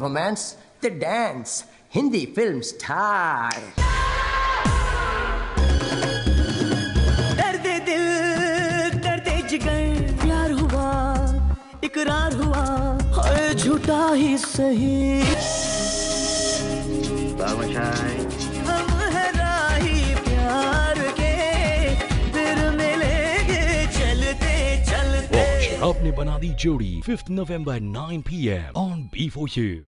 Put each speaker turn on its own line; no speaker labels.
Romance the dance, Hindi film star.
दर्द दिल दर्द जिगर, प्यार हुआ इकरार हुआ, हाय झूठा ही सही, हम है राही प्यार के, फिर मिलेंगे चलते चलते।
Watch Rab ne bana di jodi 5th November 9 p.m. on B4U.